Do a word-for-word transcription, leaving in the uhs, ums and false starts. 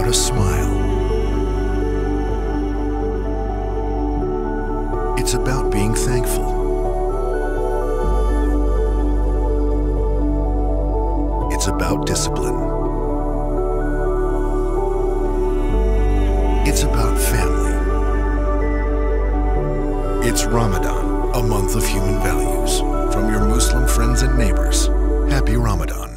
about a smile. It's about being thankful. It's about discipline. It's about family. It's Ramadan, a month of human values. From your Muslim friends and neighbors, happy Ramadan.